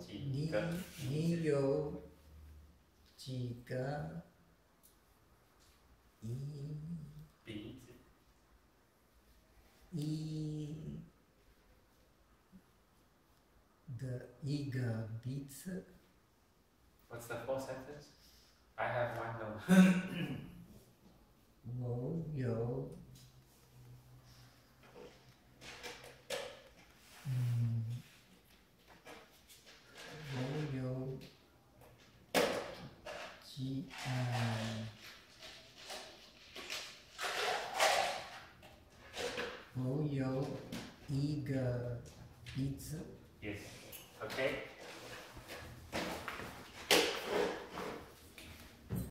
你有几个鼻子？ 一个鼻子。 What's the full sentence? I have one nose. 我有几